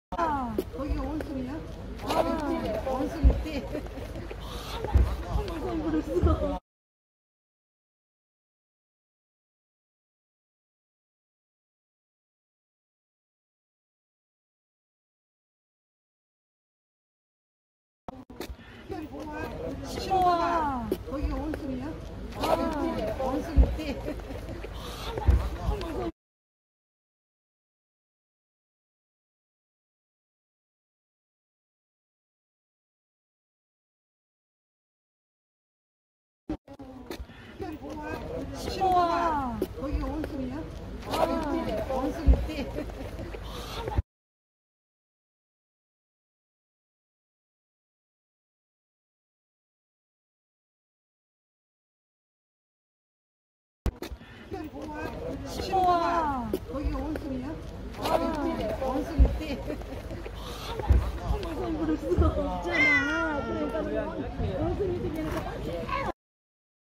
거기가 원숭이야? 원숭이 띠. 그랬어. 싫어. 거기가 원숭이야? 원숭이 띠. 싫어. 거기가 원숭이야? 원숭이 띠. 싫어. 거기가 원숭이야? 원숭이 띠. 그랬어. 없잖아. 그러니까 원숭이 띠.